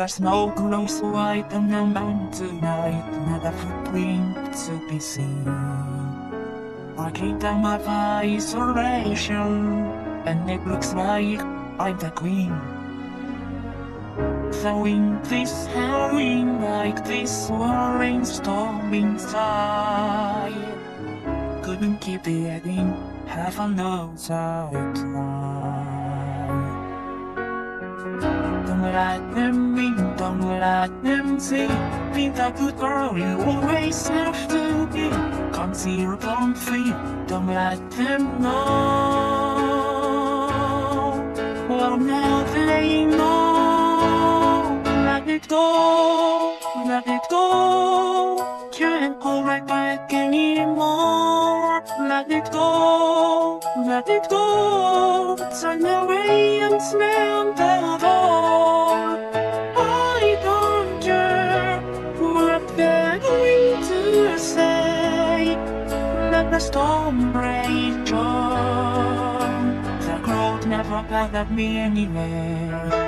the smoke glows white on the mountain tonight, not a footprint to be seen. A kingdom of isolation, and it looks like I'm the queen. The wind is howling like this roaring storm inside. Couldn't keep it in, have a nose outline. Don't let them in, don't let them see. Be the good girl you always have to be. Conceal, don't feel, don't let them know. Well, now they know. Let it go, let it go. Can't hold right back anymore. Let it go, let it go. Turn away and slam the door. I don't care what they're going to say. Let the storm rage on. The crowd never bothered me anyway.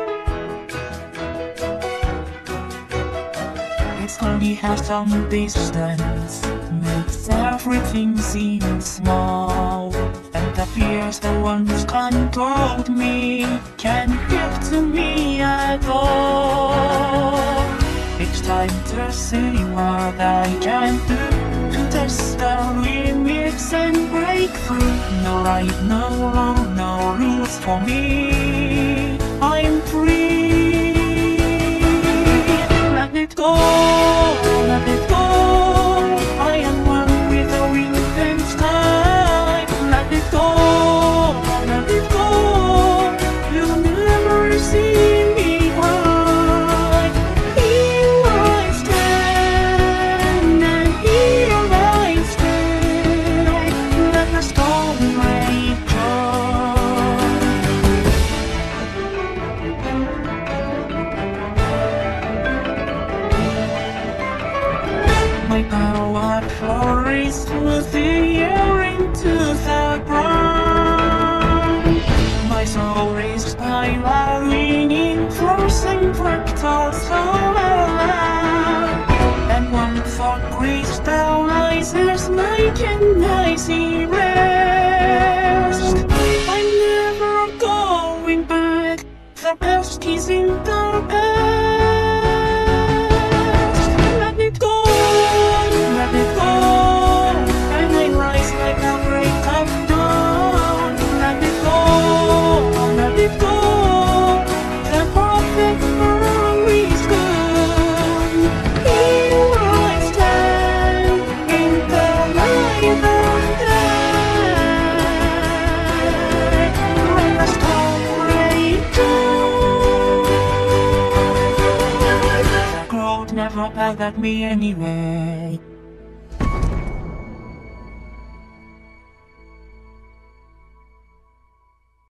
It's only has some distance, makes everything seem small. And the fears that once controlled me can't get to me at all. It's time to see what I can do to test the limits and break through. No right, no wrong, no rules for me. I'm free. Let it go, let it go. I am one with the wind and sky. Let it go, let it go. You'll never see me cry. Here I stand, and here I stay. Let the storm rage on. My power flourishes through the air into the ground. My soul is spiraling in frozen fractals all around. And one thought crystallizes like an icy rest. I'm never going back. The past is in the past. Let it go. Let it go, and I rise like a break of dawn. Let it go, let it go. The perfect world is gone. Here I stand in the light of day. Let the storm rage on. The crowd never bothered me anyway.